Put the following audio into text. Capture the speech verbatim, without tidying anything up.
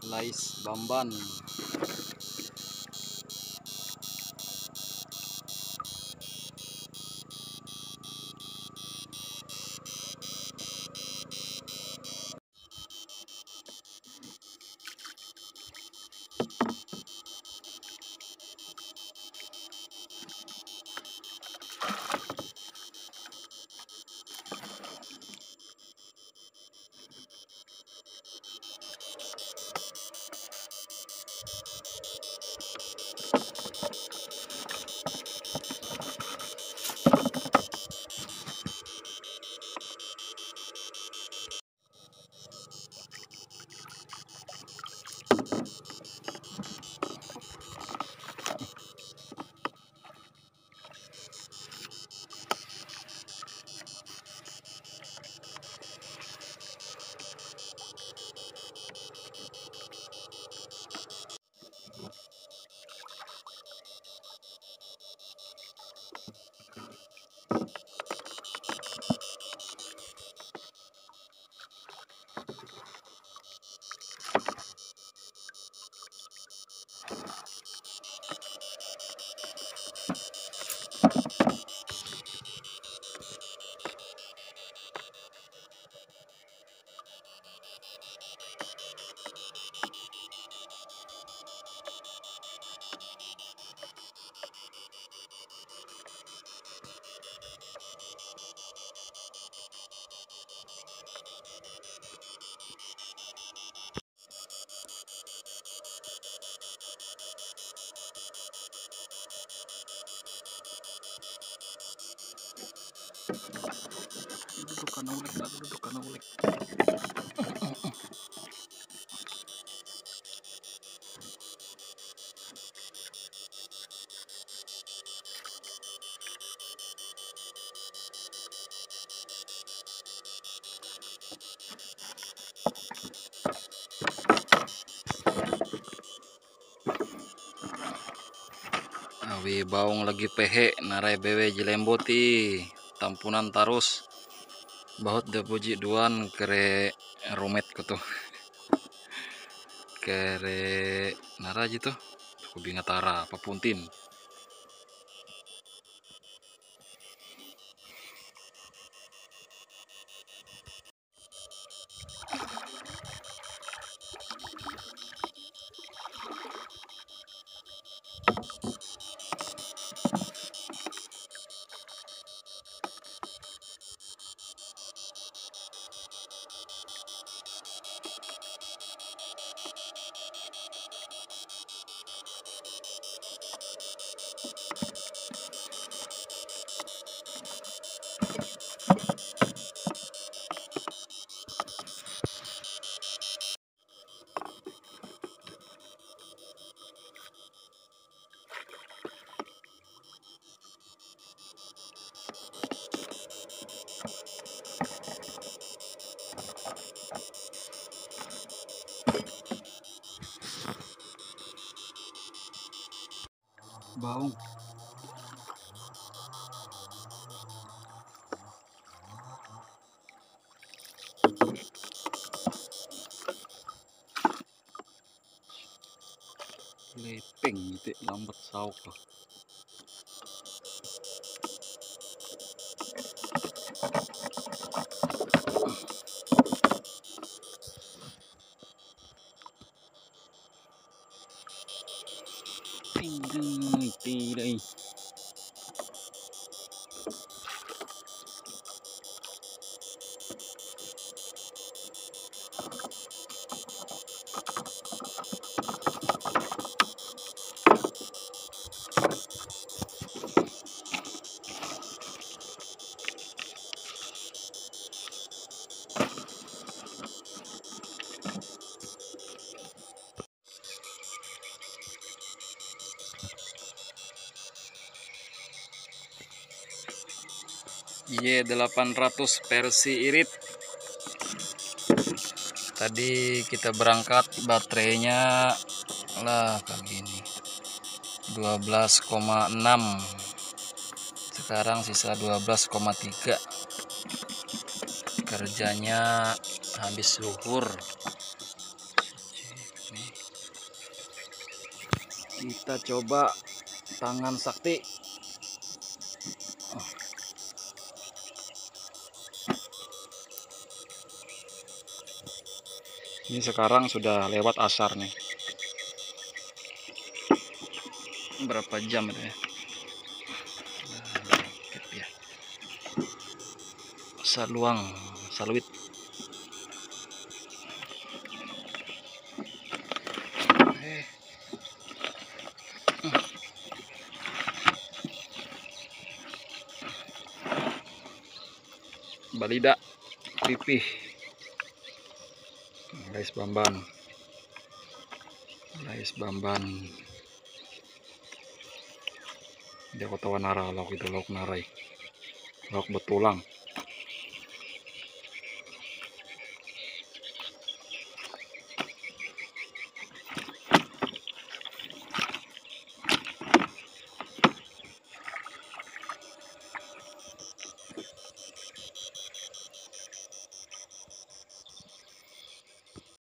Lais Bamban. Duduk karena ulik, duduk karena ulik. Awi baung lagi pehe narai bewe jelemboti tampunan tarus bahut de puji duan kere romet kutu kere nara gitu kubi ngatara papuntin. Baung lepeng itu lambat sauk loh. Tidak, tidak. Y delapan ratus versi irit. Tadi kita berangkat baterainya lah kayak gini dua belas koma enam, sekarang sisa dua belas koma tiga. Kerjanya habis zuhur. Kita coba tangan sakti. Ini sekarang sudah lewat asar nih. Berapa jam itu ya? Ya. Saluang, saluit. Eh. Balida pipih. Lais Bamban. Lais Bamban. Dia kota nara lauk itu lauk narai. Lauk betulang.